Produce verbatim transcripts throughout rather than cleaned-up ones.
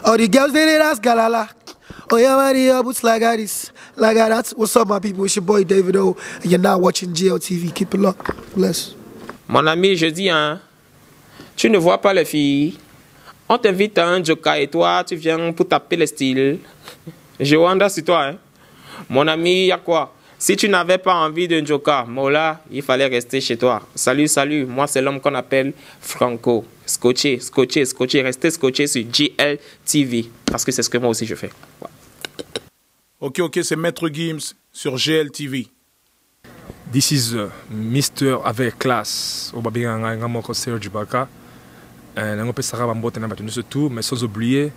All the girls, they did ask Galala. Oh, yeah, Maria, boots like this. Like that. What's up, my people? It's your boy David O. And you're now watching G L T V. Keep it locked. Bless. Mon ami, je dis, hein, tu ne vois pas les filles. On t'invite à un joker et toi, tu viens pour taper le style. Je wonder sur toi, hein. Mon ami, il y a quoi? Si tu n'avais pas envie d'un joker, Mola, il fallait rester chez toi. Salut, salut. Moi, c'est l'homme qu'on appelle Franco. Scotché, scotché, scotché. Restez scotché sur G L T V. Parce que c'est ce que moi aussi je fais. Ouais. Ok, ok, c'est Maître Gims sur G L T V. This is uh, Mister avec classe. Au babi nga nga moko Serge Baka. Euh, nga pesaka bambote na batunu tout, mais sans oublier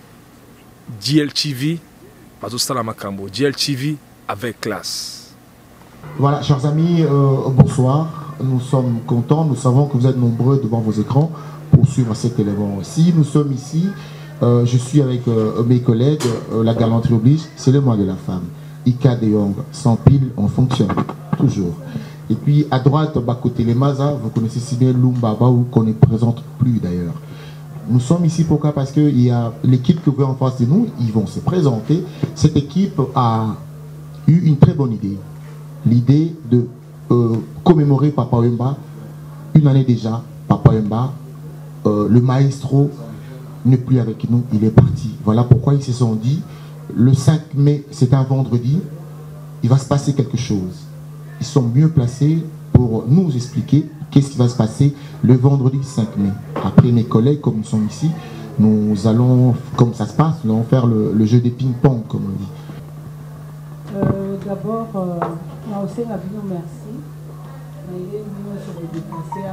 G L T V. Bazo sala makambo. G L T V avec classe. Voilà, chers amis, euh, bonsoir. Nous sommes contents. Nous savons que vous êtes nombreux devant vos écrans pour suivre cet élément aussi. Nous sommes ici. Euh, je suis avec euh, mes collègues. Euh, la galanterie oblige. C'est le mois de la femme. Ika de Young, sans pile, on fonctionne. Toujours. Et puis à droite, bas côté les Maza, vous connaissez si bien Lumbaba ou qu'on ne présente plus d'ailleurs. Nous sommes ici pourquoi? Parce que il y a l'équipe que vous voyez en face de nous, ils vont se présenter. Cette équipe a eu une très bonne idée. L'idée de euh, commémorer Papa Wemba. Une année déjà, Papa Wemba, euh, le maestro n'est plus avec nous, il est parti. Voilà pourquoi ils se sont dit, le cinq mai, c'est un vendredi, il va se passer quelque chose. Ils sont mieux placés pour nous expliquer qu'est-ce qui va se passer le vendredi cinq mai. Après mes collègues, comme nous sommes ici, nous allons, comme ça se passe, nous allons faire le, le jeu des ping-pong, comme on dit. Euh, D'abord, euh, moi aussi, la vie, merci. Je suis déplacé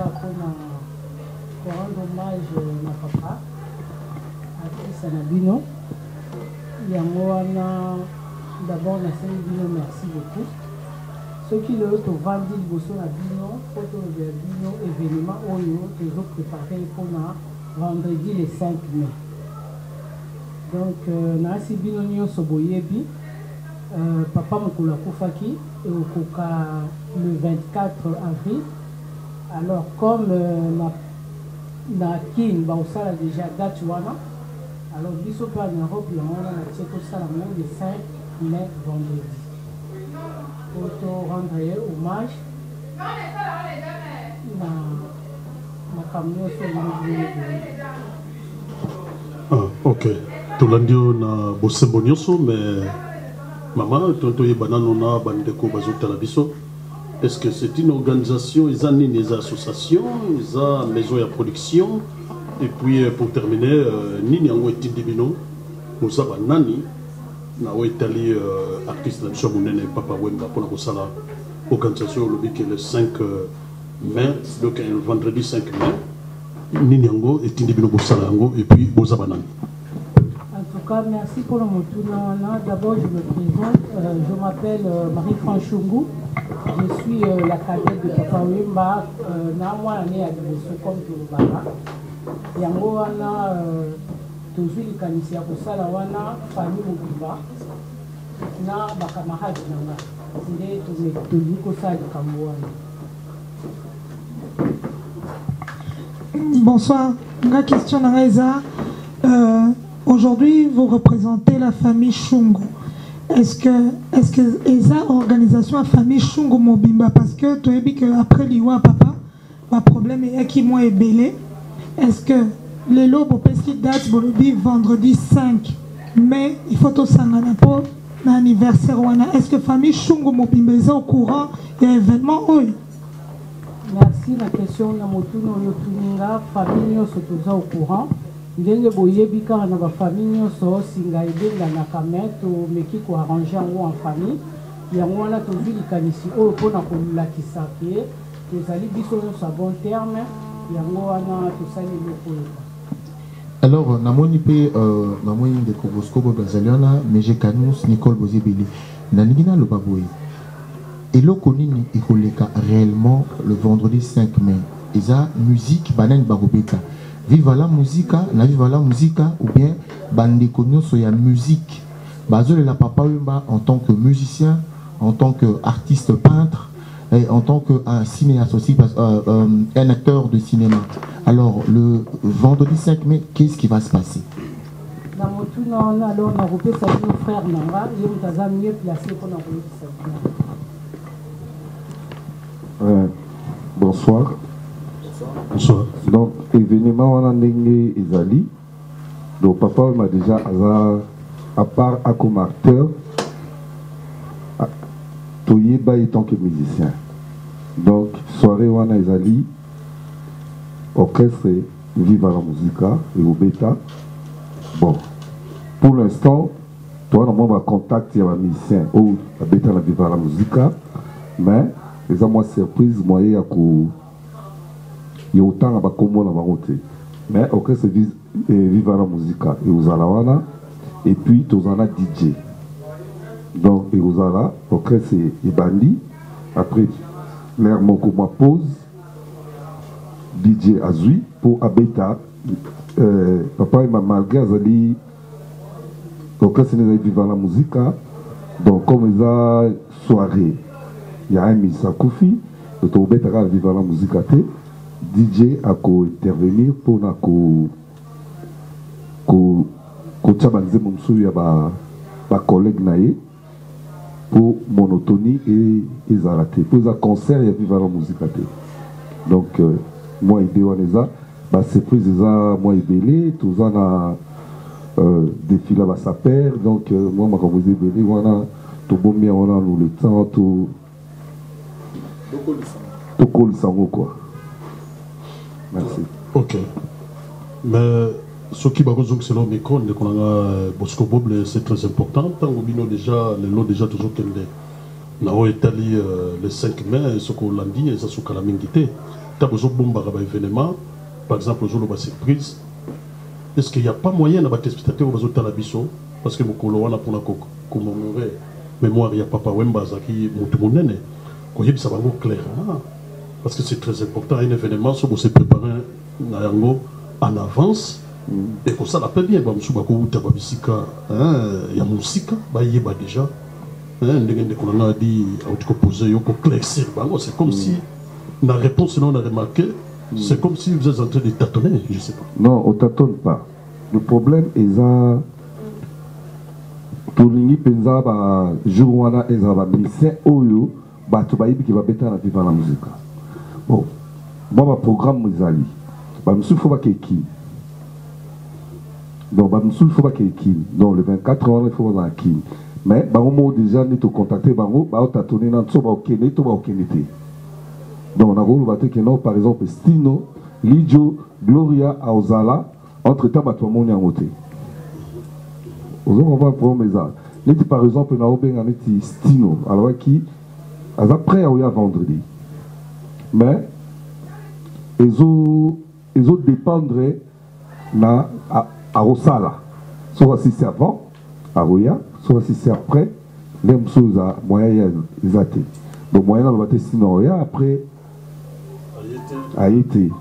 pour rendre hommage à ma papa, à Chris Anabino. D'abord, merci beaucoup. Ceux qui le ont vendu le bosso à Bino, photo de Bino, événement, Oyo, que vous préparez pour vendredi le cinq mai. Donc, Nasi Bino Nyo Soboyebi, Papa Mokula Koufaki, et au Koka le vingt-quatre avril. Alors, comme na King, Baoussa a déjà date wana, alors, biso pas en Europe, on a tout ça le cinq mai vendredi. Pour te rendre hommage, ma camion sur le Ah, ok. Tolandio na bosembo nyonso, mais maman, tonto yebanano na bandeko bazota la biso. Est-ce que c'est une organisation, ils ont une association, ils ont une maison de production? Et puis pour terminer, Nini Yango et Tindibino, nous avons Nani, nous avons été artiste de la Papa Wemba pour la organisation le cinq mai, donc le vendredi cinq mai, Nini Yango et Tindibino Bosalango et puis Bozabanani. En tout cas, merci pour le mot. D'abord, je me présente, euh, je m'appelle euh, Marie-Franchungu, je suis euh, la cadette de Papa Wemba, Namwa Nani Adiboso comme Toulobara. Yango wana tozwi likanisi ya kosala wana famille mobimba na bakamarade nanga nde tozwi kosala likambo wana. Bonsoir, ma question nanga eza euh, aujourd'hui vous représentez la famille Shungu. Est-ce que est-ce que eza organisation à famille Shungu mobimba parce que tu as dit que après liwa papa ma problème est qui moi est belé. Est-ce que les lobes au qui date vendredi cinq mai, il faut tout s'engager pour l'anniversaire. Est-ce que famille Shungu Mobimba est au courant et événement? Oui. Merci. La question na motuno yo tuninga famille yo sotoza au courant. Ndenge boyebi ka na ba famille yo so singa ibenga na kameto meki ko arranger en famille. Yango wana to vili kanisi o pona ko lakisa ke tozali biso so bon terme. Alors, namoni pe namoni de Kobosko Braziliana, mais j'ai Canus Nicole Bozibili. Nanigina le baboui. Et le konini ikoleka réellement le vendredi cinq mai. Et ça musique banen barobeka. Viva la musica, na viva la musica ou bien bande konyo soya musique. Bazole la Papa Wemba en tant que musicien, en tant qu'artiste peintre. Et en tant qu'un cinéaste aussi, euh, euh, un acteur de cinéma. Alors, le vendredi cinq mai, qu'est-ce qui va se passer? Dans mon tout le monde a alors regroupé sa vie au frère Nanga, et on a mieux placé pour envoyer sa vie. Euh, bonsoir. Bonsoir. Donc, événement, on a ndenge ezali. Donc, papa m'a déjà, à part à comme acteur, Toyeba en tant que musicien. Donc, soirée, on a ezali, orchestre, Viva la Musica, et au bêta. Bon, pour l'instant, toi, on va contacter un musicien, ou la bêta la Viva la Musica, mais, les moi surprise, moi, il y a il y a autant à Bakomo la Baroté. Mais orchestre Viva la Musica, et aux Alawana, et puis, tous en a D J. Donc, et aux Ala, orchestre et Bandi, après, l'air Moko ma pause, D J Azui, pour Abeta, euh, papa et ma malgré Azali, orchestre Viva la Musica, donc, comme ils ont soirée, il y a un Missa Koufi, le Toubet à Viva la Musica, D J a intervenir pour na ko ko ko tchabanze mumsu ya ba ba collègue naé pour monotonie et ezalate pour un concert ya Viva la Musica. Donc euh, moi idée waneza ba surprise za moi ibélé tout ça na euh, défilé ba sa père donc euh, moi ma composé ibélé wana to bomia wana le temps to to call sango quoi. Merci. Ok. Mais ce qui va vous c'est l'homme icône, qu'on a Bosco Boble, c'est très important. Tant que déjà, les lots déjà toujours qu'elle est. Nous avons étalé le cinq mai, ce qu'on l'a dit, et ça sous la mingité. T'as besoin de bombarder un événement, par exemple, le jour de la surprise. Est-ce qu'il n'y a pas moyen d'avoir des spectateurs au besoin de la biso? Parce que mon colon a pour la commémorer mémoire, il n'y a pas pas Wemba, qui est mon nene. Quand il y a ça va clairement. Parce que c'est très important, un événement, si vous se préparer en avance, mm. et comme ça, la paix bien, il y a musique, il y a déjà. On a dit, c'est comme mm. si, la réponse, on a remarqué, mm. c'est comme si vous êtes en train de tâtonner, je ne sais pas. Non, on ne tâtonne pas. Le problème est ça. Tout le monde pense que le jour où on a un musicien, il va être la Viva la Musica. Bon, bon, programme Mozali. Bah, monsieur, il faut pas qu'il y ait. Donc, bah, monsieur, il faut pas qu'il y ait. Donc, le vingt-quatre heures, il faut pas qu'il y ait. Mais, bah, on m'a déjà dit de contacter, bah, on t'a donné un peu, bah, ok, n'est pas ok, n'était. Donc, on a voulu battre que non, par exemple, Stino, Lidio, Gloria, Aozala, entre-temps, bah, tout le monde est en côté. Vous avez un problème, mais ça. Par exemple, on a bien Stino, alors qui, après, on y a vendredi. Mais ils ont dépendre na à, à Rosala. Soit si c'est avant, à Roya, soit si c'est après, même chose à moyen ils ont été. Donc moyen on va tester sinon Roya après a été.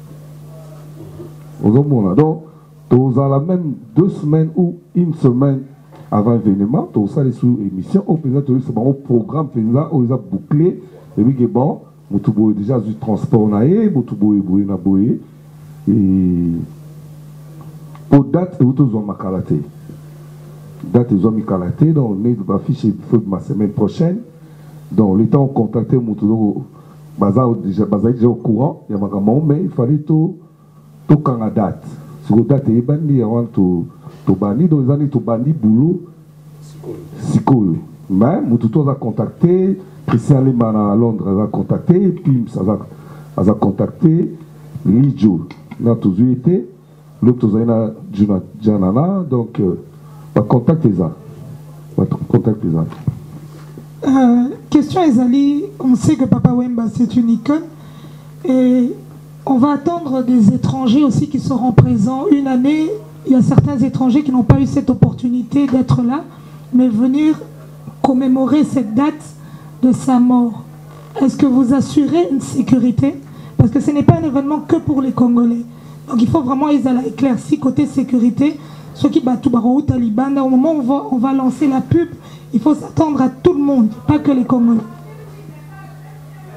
Aux hommes donc tous à la même deux semaines ou une semaine avant l'événement, tous ça les sous émission au présent tous ce bon programme là où ils ont bouclé et puis bon Moutoubo déjà du transport naé, Moutoubo et na boé et pour date et autres ont makalaté. Date ils ont makalaté donc on est affiché feu de ma semaine prochaine. Donc les temps contacté Moutoubo bazar déjà bazar déjà au courant, il y a magamon mais il fallait tout tout quand la date. Sur la date et bandi avant tout tout bandi dans les années tout bandi boulot sikoyo. Mais Moutoubo a contacté Christian Lehmann à Londres a contacté, et puis ça a, a contacté Lidio. Là, tous les été, l'autre, tous les Janana, donc, euh, va contacter ça. Va contacter ça. Euh, question Ezali, on sait que Papa Wemba c'est une icône, et on va attendre des étrangers aussi qui seront présents une année. Il y a certains étrangers qui n'ont pas eu cette opportunité d'être là, mais venir commémorer cette date de sa mort. Est-ce que vous assurez une sécurité? Parce que ce n'est pas un événement que pour les Congolais. Donc il faut vraiment éclaircir côté sécurité. Ceux qui battent Barou, Taliban, au moment où on va, on va lancer la pub, il faut s'attendre à tout le monde, pas que les Congolais.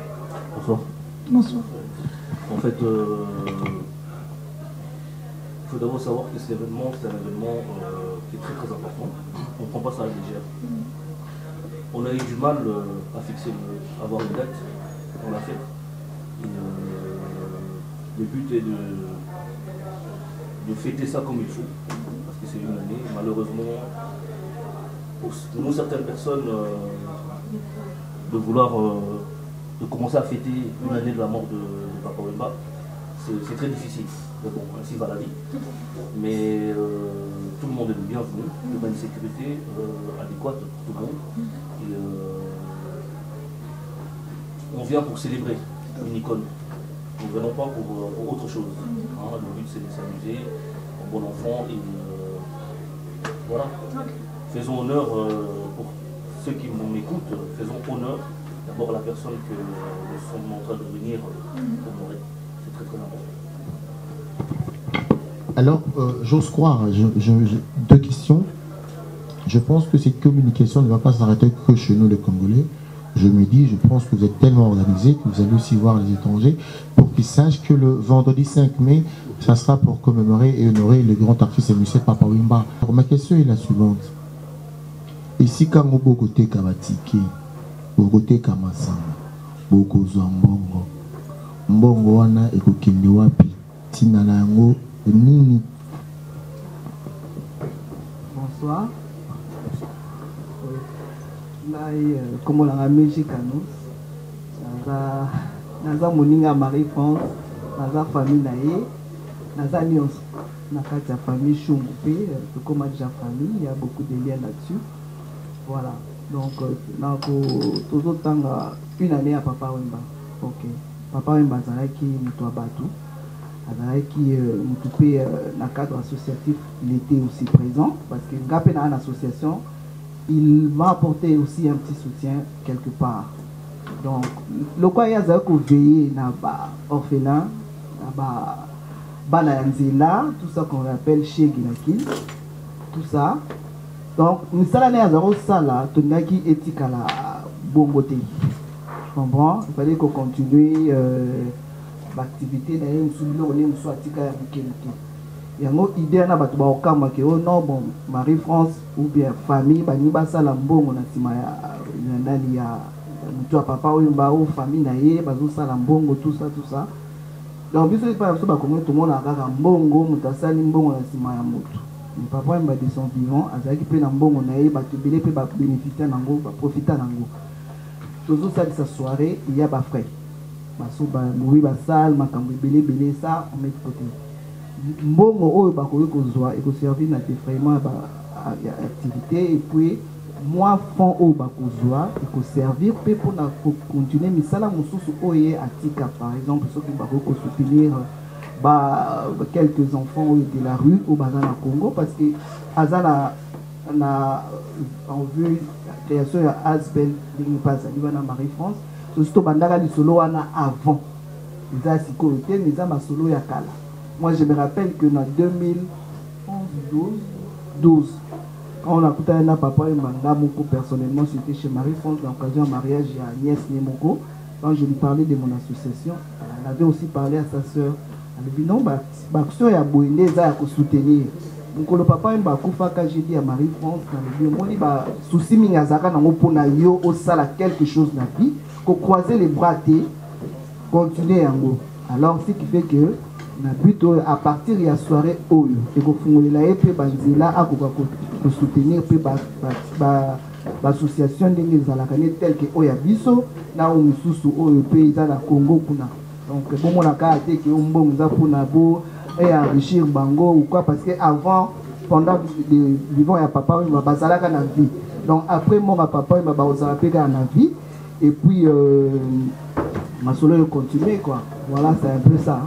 Bonsoir. Bonsoir. En fait, euh, faut d'abord savoir que cet événement, c'est un événement euh, qui est très très important. On ne prend pas ça à la légère. On a eu du mal euh, à fixer, le, à avoir une date pour la fête. Et, euh, le but est de, de fêter ça comme il faut, parce que c'est une année. Malheureusement, pour nous, certaines personnes, euh, de vouloir euh, de commencer à fêter une année de la mort de, de Papa Wemba, c'est très difficile. Mais bon, ainsi va la vie. Mais euh, tout le monde est le bienvenu, il y a une sécurité euh, adéquate pour tout le monde. Et, euh, on vient pour célébrer une icône. Nous ne venons pas pour, pour autre chose. Hein. Le but c'est de s'amuser en bon enfant et euh, voilà. Faisons honneur euh, pour ceux qui m'écoutent, faisons honneur d'abord à la personne que nous sommes en train de venir honorer. C'est très très important. Alors, euh, j'ose croire, je, je, je, deux questions. Je pense que cette communication ne va pas s'arrêter que chez nous les Congolais. Je me dis, je pense que vous êtes tellement organisés que vous allez aussi voir les étrangers pour qu'ils sachent que le vendredi cinq mai, ça sera pour commémorer et honorer le grand artiste M. Papa Wemba. Alors, ma question est la suivante. Ici, quand vous Bogoté Kabatiki, Bogoté Kamasanga, Bogozo Mbongo, Mbongo wana ekokende wapi, tina na yango nini? Bonsoir. Comme on l'a mis chez Canous, naza moninga Marie-France, naza famille nae, naza nyonso, nakati famille Chungupé, comme déjà famille, il y a beaucoup de liens là-dessus. Voilà. Donc, tout autant une année à Papa Wemba. Ok. Papa Wemba Zaraki Moutoua Batou. Zaraki Moutoupe, dans le cadre associatif, il était aussi présent. Parce que Ngapé dans l'association, il m'a apporté aussi un petit soutien quelque part. Donc, le quoi il y a veillé dans l'orphelin, dans la tout ça qu'on appelle chez Guinaki, tout ça. Donc, nous sommes allés à ça là, tout le qui éthique à la bomboté. Je comprends. Il fallait qu'on continue euh, l'activité d'ailleurs, nous sommes allés nous soit tika yabikemike. Il y a une idée na batu ba okama ke oh non bon Marie-France ou bien famille bani basa la mbongo na sima ya ndani ya mtu Papa Wemba ou famille na ye bazo sala mbongo tout ça tout ça. Donc biso pas so ba komo tout le monde akaka mbongo mutasali mbongo na sima ya mutu. Mais Papa Wemba de son vivant azaki pe na mbongo na ye batu belé pe ba bénéficier nango ba profiter nango. Toujours ça de sa soirée il y a ba frère. Baso ba mouri ba salle makambo belé belé ça on met de côté. Mbongo oyo bakoki kozwa et servir na défraiement ba activité et puis moi fond oyo bakozwa et servir pe pour na continuer misala mususu oyo atika par exemple ceux qui bakoki soutenir ba quelques enfants de la rue au bazar na Congo parce que azana na en vue création ya Asbel lingi passe na Marie-France surtout bandaka li solo wana avant za sécurité mais za masolo ya kala. Moi, je me rappelle que dans deux mille onze douze, quand on a écouté un papa et Manga Moko, personnellement, c'était chez Marie-France, dans l'occasion d'un mariage à Agnès Nemoko. Quand je lui parlais de mon association, elle avait aussi parlé à sa soeur. Elle lui dit non, ma soeur est à Boïné, elle a soutenir. Donc, le papa et Bakoufa, quand j'ai dit à Marie-France, elle lui dit moi, souci Mingazaka, dans mon yo, au sala quelque chose dans la vie, qu'on croisait les bras, continuer en haut. Alors, ce qui fait que na but à partir de la soirée oyo et ko fungolela epe banzela akoka ko soutenir pe ba ba association ndenge ezalaka ne tel que oya biso na o mususu oyo pe za na Congo kuna donc bon mona ka te que mbongo za pona bo et enrichir bango ou quoi parce que avant pendant le vivant ya papa il va bazalaka na vie donc après mon papa il va bazala pe ka na vie et puis euh, ma solo continuer quoi voilà c'est un peu ça.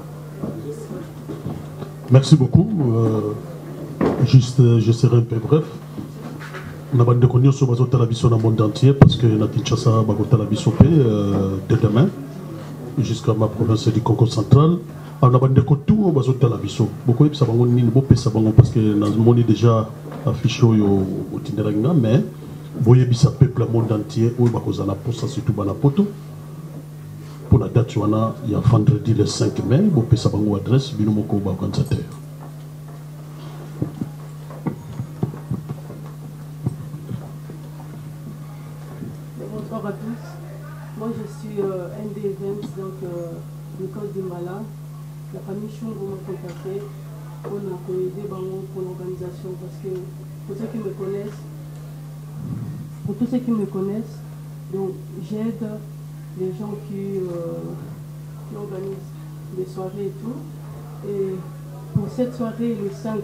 Merci beaucoup. Euh, juste, euh, je serai un peu bref. On a pas de connaissances sur le monde entier parce que na Kinshasa bagota la bisope dès demain jusqu'à ma province du Congo central. On a pas de tout bazota la biso. Beaucoup de ça bango ni bo pesa bango parce que na moni déjà affiché au au Tinderanga mais voyez bisa peuple le monde entier où bakoza la pour ça surtout bana poto. Pour la date, il y a vendredi le cinq mai, vous pouvez savoir l'adresse, Binomoko organisateur. Nicole Dimbala, la famille Chungo m'a contacté. On a aidé pour l'organisation parce que pour ceux qui me connaissent, pour tous ceux qui me connaissent, donc j'aide les gens qui, euh, qui organisent des soirées et tout. Et pour cette soirée, le cinq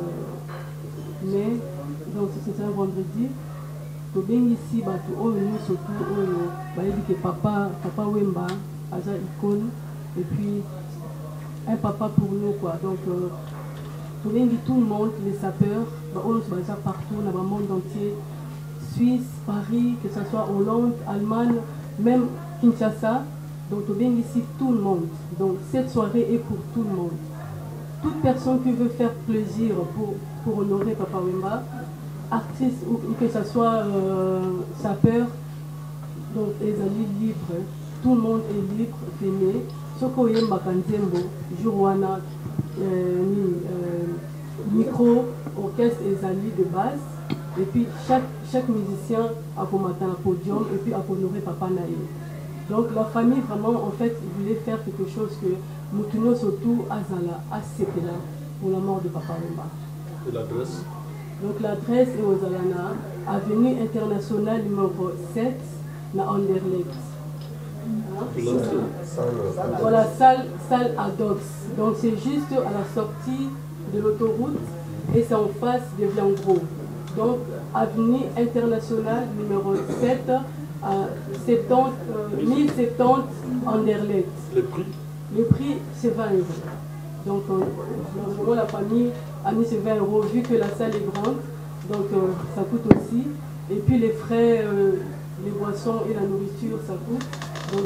mai, donc c'est un vendredi, to bien ici, bah, tout au nous surtout, bah, il dit que papa, papa Wemba, Aja Icône, et puis un papa pour nous, quoi. Donc, euh, tout bien dit tout le monde, les sapeurs, bah, on se base partout, dans le monde entier, Suisse, Paris, que ce soit Hollande, Allemagne, même Kinshasa. Donc, tout bien ici, tout le monde. Donc, cette soirée est pour tout le monde. Toute personne qui veut faire plaisir pour, pour honorer Papa Wemba, artiste ou, ou que ce soit euh, sapeur, donc les amis libres, tout le monde est libre, filmé. Soko Yemba Kantembo, Jourwana, euh, euh, micro, orchestre et amis de base. Et puis chaque, chaque musicien a pour matin un podium et puis a pour honorer Papa Naï. Donc la famille vraiment en fait voulait faire quelque chose que Moutuno surtout Azala, à Sepela, pour la mort de Papa Wemba. Et l'adresse? Donc l'adresse est aux Alana, avenue internationale numéro sept, na Anderlecht. Hein? Voilà, salle, salle Adox. Donc c'est juste à la sortie de l'autoroute et c'est en face de Viangro. Donc avenue internationale numéro sept, à soixante, euh, mille soixante Anderlecht. Le prix? Le prix, c'est vingt euros. Donc, euh, la famille a mis ces vingt euros vu que la salle est grande. Donc, euh, ça coûte aussi. Et puis, les frais, euh, les boissons et la nourriture, ça coûte. Donc,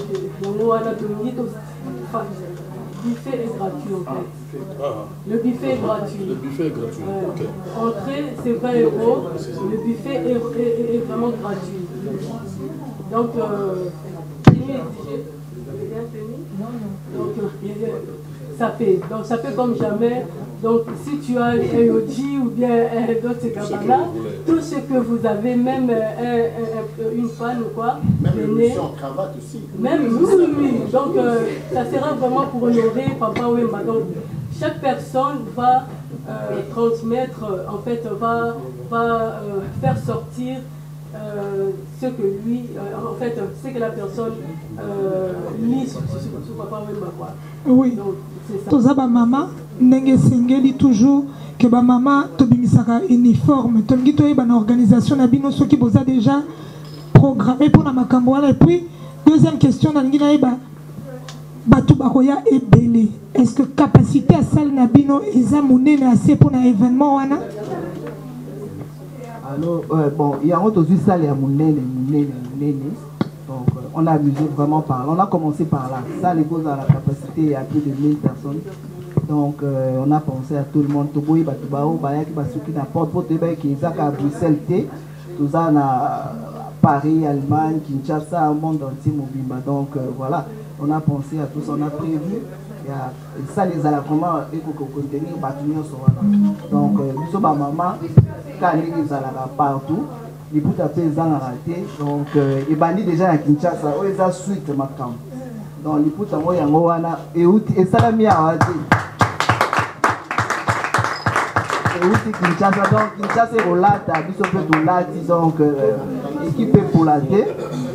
le buffet est gratuit en fait. Ah. Le buffet est gratuit. Le buffet est gratuit. Ouais. Okay. Entrée, c'est vingt euros. Le buffet est, est, est vraiment gratuit. Donc, euh, donc, ça fait, donc ça fait comme jamais. Donc si tu as un Yoji ou bien un d'autres Kabbalah, tout ce que vous avez, même un, un, une fan ou quoi, venez. En cravate aussi. Même oui, oui, oui. Donc euh, ça sera vraiment pour honorer Papa Wemba. Donc chaque personne va euh, transmettre, en fait, va, va euh, faire sortir Euh, ce que lui, euh, en fait, ce que la personne euh, lit sur, sur, sur Papa Wemba, quoi. Oui. Donc, c'est ça. Toza ba mama, nenge singeli toujours que ba mama tobimisaka uniforme. Tongi toye ba na organisation na bino soki boza déjà programmé pour na makambo wala. Et puis deuxième question na ngi na eba batu bakoya ebele. Est-ce que capacité à salle na bino eza monene assez pour na événement wana? Alors, euh, bon, il y a un autre salle à Mounene, Mounene, Mounene. Donc, euh, on a amusé vraiment par là. On a commencé par là. Ça, les causes à la capacité à plus de mille personnes. Donc, euh, on a pensé à tout le monde. Toboy, Batubao, Bayaki, Basuki, n'importe quoi, qui est à Bruxelles, tout ça, à Paris, Allemagne, Kinshasa, au monde entier, Mobimba. Donc, euh, voilà, on a pensé à tout ça. On a prévu. Et ça, les ala comment il faut contenir Batumio Sowana. Donc, nous sommes à maman, quand ils ala partout, ils peuvent taper les ans à rater. Donc, ils bandit déjà à Kinshasa, ils ont suite ma camp. Donc, ils peuvent taper en Owana et ça l'a mis à rater. Et où Kinshasa, donc Kinshasa est au latte, ils sont fait au latte, donc équipé pour la thé.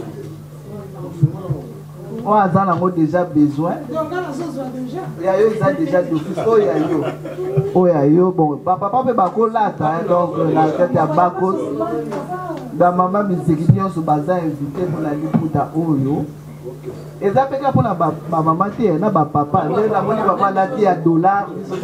On a déjà besoin. Il y a eu déjà d'office. Oh, il y a eu. Oh, il y a eu. Bon, papa peut pas là, donc la tête à Bakos. La maman me dit qu'il y a un bazar invité pour la liputa Oyo. Et ça fait que pour la maman, tu es là, papa. La monnaie papa là, tu as dollar.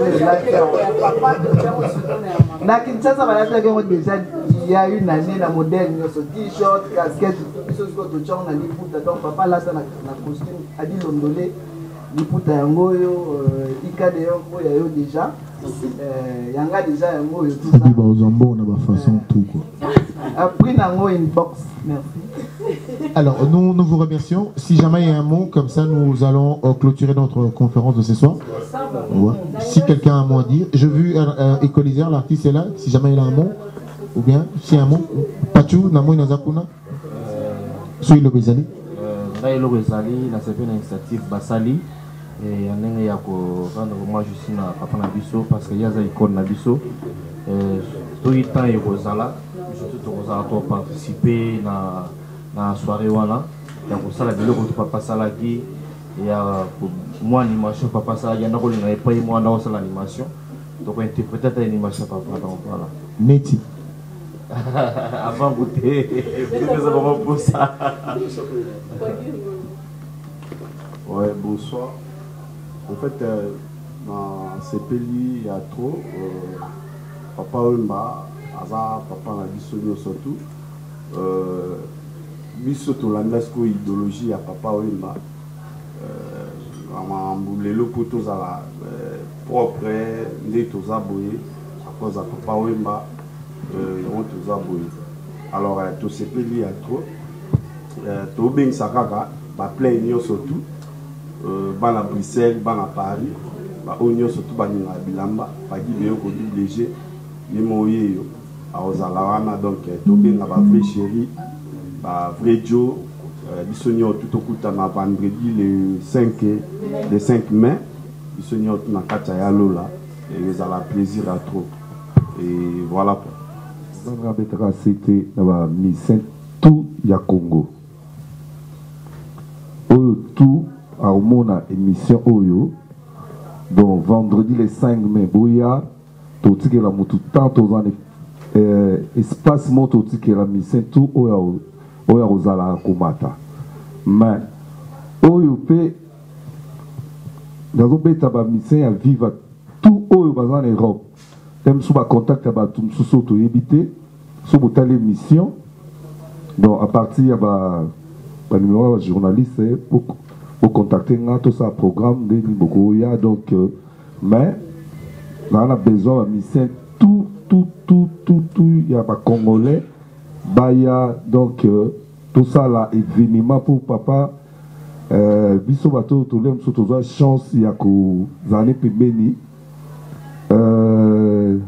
La Kinshasa va être déjà. Il y a une année, la modèle, ce t-shirt, casquette, tout ce que tu as, donc papa là, ça la costume, a dit l'ondolé, l'ipouta yangoyo, ikade yangoyo déjà, yanga déjà yangoyo tout ça. On a ma façon tout quoi. Après, on a une box, merci. Alors, nous, nous vous remercions. Si jamais il y a un mot, comme ça, nous allons euh, clôturer notre conférence de ce soir. Ouais. Si quelqu'un a un mot à dire, j'ai vu un écoliseur, l'artiste est là, si jamais il a un mot. Ou bien, si un mot, Pachou, Namo Nazakuna, Soy le Bezali. Ray le Bezali, la C P N initiative Basali, et on est à rendre hommage aussi à Papa Nabiso parce qu'il y a des icônes Nabiso. Tout le temps, il y a surtout pour participer à la soirée. Il y a ça la vidéo que Papa Salaki. Il y a moi animation Papa Salaki. Il y a pas moi dans l'animation. Donc on interprète l'animation Papa. Donc voilà. Neti. Avant goûter, c'est vraiment pour ça. Ouais, bonsoir. En fait, euh, dans ces pays, il y a trop. Euh, papa Wemba, Aza, Papa Nabiso surtout. Euh, Biso to landesco idéologie à Papa Wemba. Euh, les locaux tous à la propre, les tous à boyer à cause de Papa Wemba. Euh, tous à boyer. Alors, euh, tous ces pays, il y a trop. Euh, tout bien Sakaka, bah plein surtout. Euh, ban à Bruxelles, ban à Paris, bah oignon surtout ban à Bilamba, pas dit bien qu'on dit léger, les moyens à Ozalawana donc tout bien la vraie chérie, bah vrai Joe, bisogno tout au coup à vendredi le cinq le cinq mai, bisogno tout na Katia Lola et les a la plaisir à trop et voilà quoi. Dans la bétara c'était la mission tout ya Congo. Tout à mon émission Oyo, donc vendredi le cinq mai, Boya, tout ce qui est la moutou, tant aux années, espace moto, tout ce qui est la mission, tout Oyo, Oyo Rosala Komata. Mais, Oyo P, dans le bêta, la mission, à vivre tout Oyo en Europe. Thème sous contact avec tout sous auto éviter, sous telle émission, donc à partir de numéro journaliste pour pour contacter tout ça programme de Nibogoya donc euh, mais on a besoin de mission tout tout tout tout tout il y a pas congolais baya donc euh, tout ça là événement pour papa euh biso bato tout le monde tout chance il y a que zane pembeni euh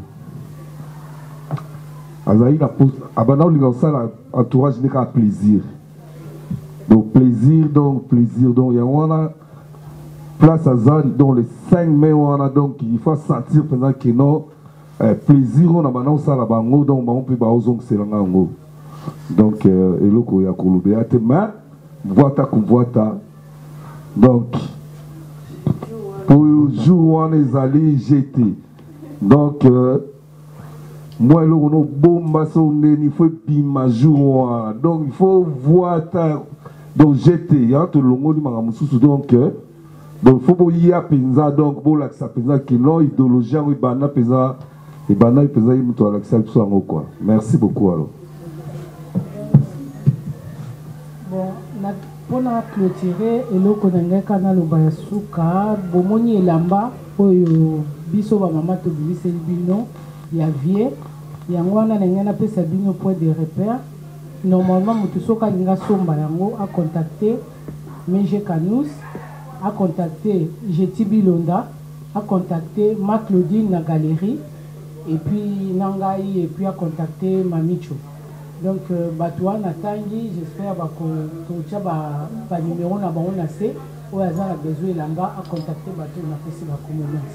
azaï la pose abana ça entourage n'est qu'un plaisir. Donc plaisir, donc plaisir, donc il y a une place à ça, donc le cinq mai, on a donc il faut sentir pendant que non, plaisir, on a maintenant ça là-bas, donc on peut pas oser que c'est là en haut. Donc, et là, il y a Koloubéa, mais voita comme voita. Donc, pour le jour où on est allé jeter, donc, moi, là, on a bomba son il faut pima jour, donc il faut voir ta. Donc j'étais, il y a tout le monde qui m'a donc donc faut pas y a pensa donc pour l'accès pensa qui non idéologie oui bana pensa et bana pensa il muto l'accès tout ça quoi. Merci beaucoup alors. Bon, na pour na clôturer et le connaître canal au Bayasuka, bomoni elamba oyo biso ba mama to bilise bino ya vie ya ngwana na ngana pesa bino point de repère. Normalement, Moutousoka Linga Somba Yango a contacté Meje Kanous, a contacté Jetibi Londa, a contacté Ma Claudine na galerie, et puis Nangaï, et puis a contacté Mamicho. Donc, Batoua Natangi, j'espère que tu as un numéro na ba on a C, ou hasard a besoin Lamba a contacté Batou na fait la communauté.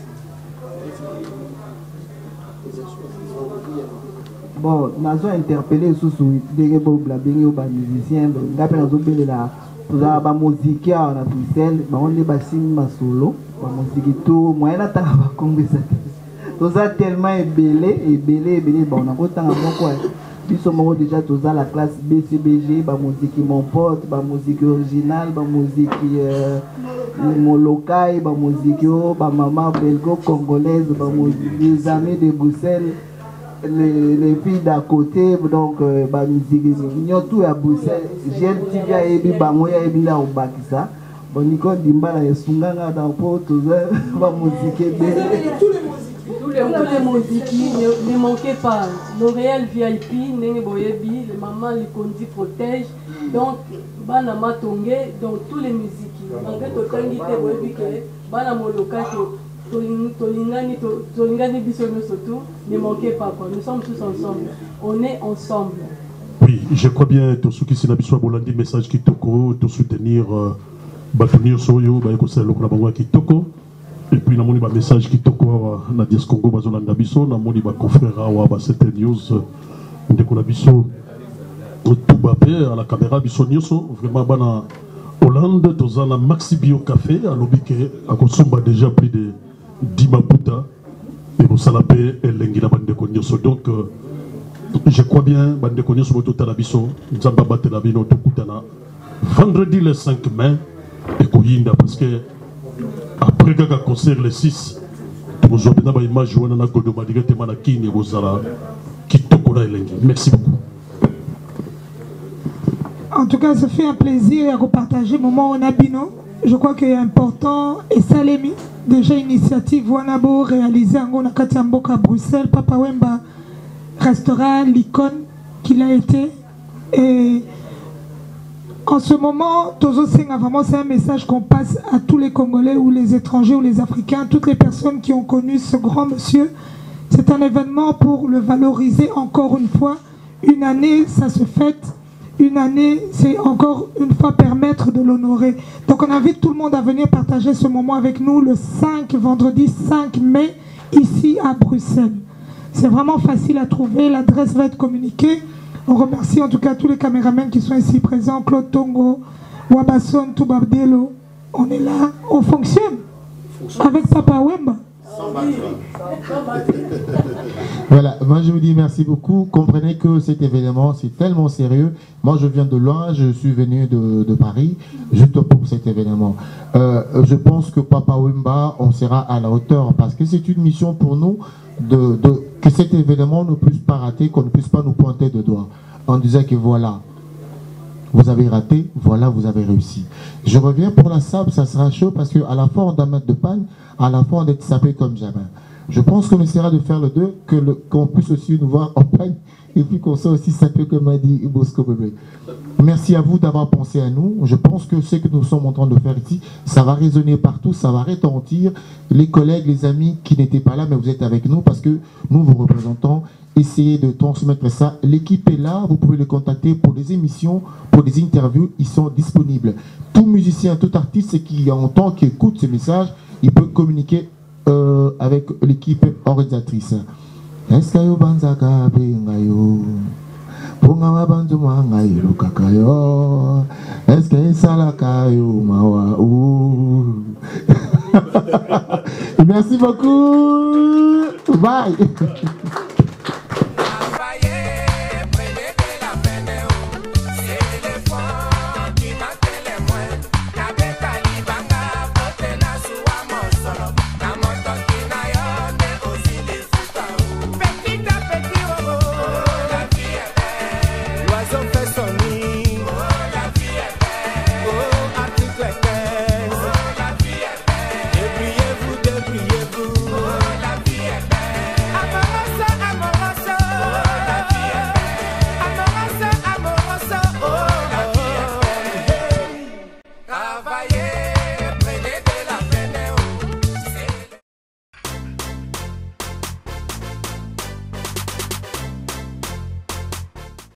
Bon, nous avons interpellé sous des musiciens, nous avons fait la musique à Bruxelles, on est bassin ma solo, la musique tout, moi, là, nous avons tellement ébélé, ébélé, ébélé, bon, on a autant de quoi. Nous sommes déjà tous dans la classe B C B G, la musique mon pote, la musique originale, la musique mon local, la musique, la maman belgo congolaise, les amis de Bruxelles. Les, les filles d'à côté, donc, euh, bah, musique, nous tout à Bruxelles, j'ai le T V à Ebi, bah, moi, Ebi là au Bakissa. Bon, Nicole Dimba, il y a Sunganga dans le pot, tout ça, va musiquer. Tous les musiques, ne, ne manquez pas. L'Oréal V I P, Nene Boyebi, les mamans, les Kondi protègent. Donc, Banama Tongé, donc tous les musiques. Malgré tout le temps, il y a Boyebi que Banama Loka, ne manquez pas, quoi. Nous sommes tous ensemble. On est ensemble. Oui, je crois bien, tout ce qui s'est habitué à Bolandi, message qui te court, te soutenir, euh, Batonio Soyo, Bayeko Lokola Bango Kitoko. Et puis, namoni ba message Kitoko na Dias Congo Bazolanda Biso, namoni ba confrère wa ba C'était News Ndeko na Biso. Tout bapé à la caméra Biso Nyoso, vraiment bana Hollande, Tozana Maxi Bio Café, à l'Obike, à Kosomba déjà plus de dix maputa, et vous salapé et l'engila Bandeko Nyoso. Donc, euh, je crois bien, Bandeko Nyoso, Boto Biso, Nzamba Batelabino, Tokutana, vendredi le cinq mai, et Koyinda, parce que après le concert le six, vous avez une image où on a Godoma, directement à Kine, vous allez Kitoko et l'engila. Merci beaucoup. En tout cas, ça fait un plaisir de partager le moment au Nabino. Je crois qu'il est important. Et Salemi, déjà initiative Wanabo réalisée en Gonakatamboka à Bruxelles. Papa Wemba restera l'icône qu'il a été. Et en ce moment, Tozo Senga, vraiment, c'est un message qu'on passe à tous les Congolais ou les étrangers ou les Africains, toutes les personnes qui ont connu ce grand monsieur. C'est un événement pour le valoriser encore une fois. Une année, ça se fête. Une année, c'est encore une fois permettre de l'honorer. Donc on invite tout le monde à venir partager ce moment avec nous le cinq, vendredi cinq mai, ici à Bruxelles. C'est vraiment facile à trouver, l'adresse va être communiquée. On remercie en tout cas tous les caméramans qui sont ici présents, Claude Tongo, Wabasson, Toubabdelo. On est là, on fonctionne avec Papa Wemba. Voilà, moi je vous dis merci beaucoup. Comprenez que cet événement c'est tellement sérieux. Moi je viens de loin, je suis venu de, de Paris juste pour cet événement. Euh, je pense que Papa Wemba, on sera à la hauteur parce que c'est une mission pour nous de, de, que cet événement ne puisse pas rater, qu'on ne puisse pas nous pointer de doigts en disant que voilà, vous avez raté, voilà, vous avez réussi. Je reviens pour la sable, ça sera chaud parce qu'à la fois on doit mettre de panne, à la fois on est sapé comme jamais. Je pense qu'on essaiera de faire le deux, que le, qu'on puisse aussi nous voir en panne et puis qu'on soit aussi sapé comme a dit Bosco Bébé. Merci à vous d'avoir pensé à nous. Je pense que ce que nous sommes en train de faire ici, ça va résonner partout, ça va retentir. Les collègues, les amis qui n'étaient pas là, mais vous êtes avec nous parce que nous vous représentons. Essayez de transmettre ça. L'équipe est là, vous pouvez les contacter pour des émissions, pour des interviews, ils sont disponibles. Tout musicien, tout artiste qui entend, qui écoute ce message, il peut communiquer euh, avec l'équipe organisatrice. Est-ce que vous pensez merci beaucoup. Bye.